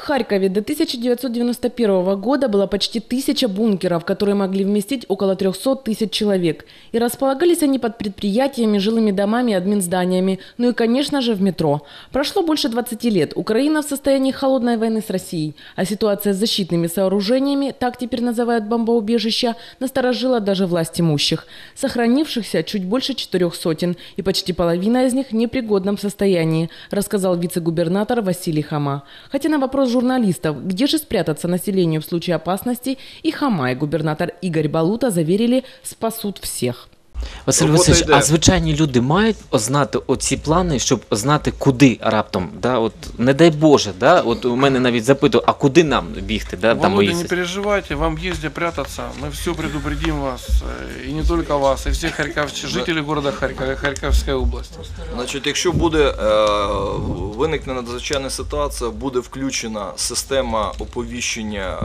Харькове до 1991 года было почти 1000 бункеров, которые могли вместить около 300 тысяч человек. И располагались они под предприятиями, жилыми домами, админзданиями, ну и, конечно же, в метро. Прошло больше 20 лет. Украина в состоянии холодной войны с Россией. А ситуация с защитными сооружениями, так теперь называют бомбоубежища, насторожила даже власть имущих. Сохранившихся чуть больше 400, и почти половина из них в непригодном состоянии, рассказал вице-губернатор Василий Хома. Хотя на вопрос журналистов, где же спрятаться населению в случае опасности, и Хома, и губернатор Игорь Балута заверили, спасут всех. Василь Васильович, а звичайні люди мають знати оці плани, щоб знати, куди раптом, да, от, не дай Боже, да, от у мене навіть запитують, а куди нам бігти? Да, Володя, не переживайте, вам есть где прятаться, мы все предупредим вас, и не только вас, и всех жителей города Харькова, и Харьковской области. Значить, якщо буде виникне надзвичайна ситуація, буде включена система оповіщення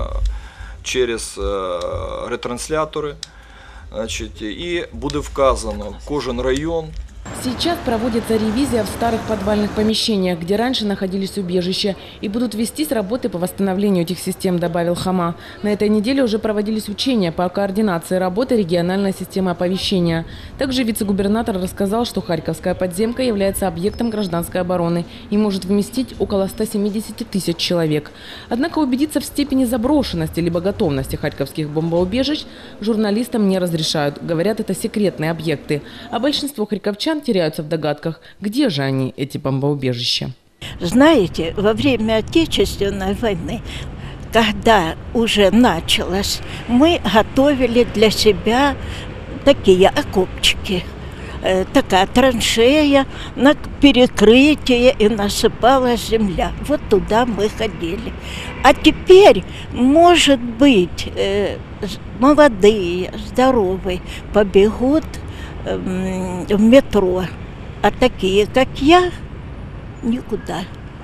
через ретранслятори. Значит, и будет вказано кожен район. Сейчас проводится ревизия в старых подвальных помещениях, где раньше находились убежища, и будут вестись работы по восстановлению этих систем, добавил Хома. На этой неделе уже проводились учения по координации работы региональной системы оповещения. Также вице-губернатор рассказал, что Харьковская подземка является объектом гражданской обороны и может вместить около 170 тысяч человек. Однако убедиться в степени заброшенности либо готовности харьковских бомбоубежищ журналистам не разрешают. Говорят, это секретные объекты. А большинство харьковчан теряются в догадках, где же они, эти бомбоубежища. Знаете, во время Отечественной войны, когда уже началось, мы готовили для себя такие окопчики. Такая траншея, на перекрытие, и насыпалась земля. Вот туда мы ходили. А теперь, может быть, молодые, здоровые побегут в метро, а такие, как я, никуда.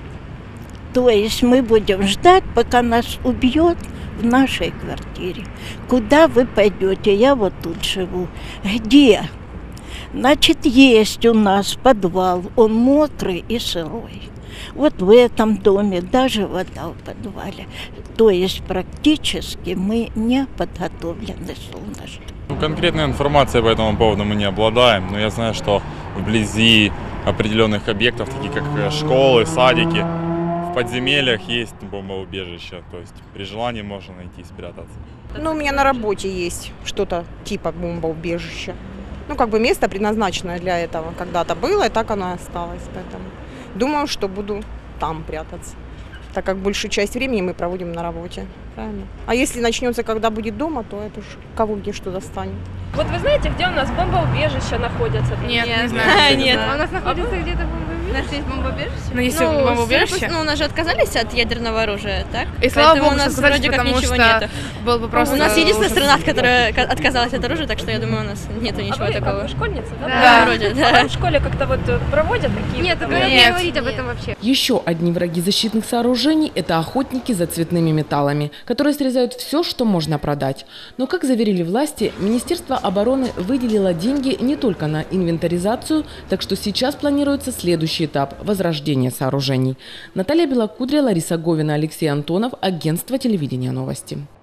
То есть мы будем ждать, пока нас убьет в нашей квартире. Куда вы пойдете? Я вот тут живу. Где? Значит, есть у нас подвал, он мокрый и сырой. Вот в этом доме даже вода в подвале. То есть практически мы не подготовлены, солнышко. Конкретной информацией по этому поводу мы не обладаем, но я знаю, что вблизи определенных объектов, таких как школы, садики, в подземельях есть бомбоубежища, то есть при желании можно найти и спрятаться. Ну, у меня на работе есть что-то типа бомбоубежища. Ну, как бы место предназначенное для этого когда-то было, и так оно и осталось. Поэтому думаю, что буду там прятаться, так как большую часть времени мы проводим на работе. Правильно? А если начнется, когда будет дома, то это уж кого где что достанет. Вот вы знаете, где у нас бомбоубежища находятся? Нет, не знаю. Нет. А у нас находится где-то бомбоубежище? У нас есть бомбоубежище? Ну, если бомбоубежище? Ну, у нас же отказались от ядерного оружия, так? И слава богу, у нас отказались, вроде как ничего нету. Был бы просто у нас единственная страна, которая отказалась от оружия, так что я думаю, у нас нету ничего такого. Вы школьница, да? Да, вроде, да. А в школе как-то вот проводят такие? Нет, не говорить об этом вообще. Еще одни враги защитных сооружений – это охотники за цветными металлами, которые срезают все, что можно продать. Но, как заверили власти, Министерство обороны выделило деньги не только на инвентаризацию, так что сейчас планируется следующий этап – возрождение сооружений. Наталья Белокудря, Лариса Говина, Алексей Антонов, агентство телевидения «Новости».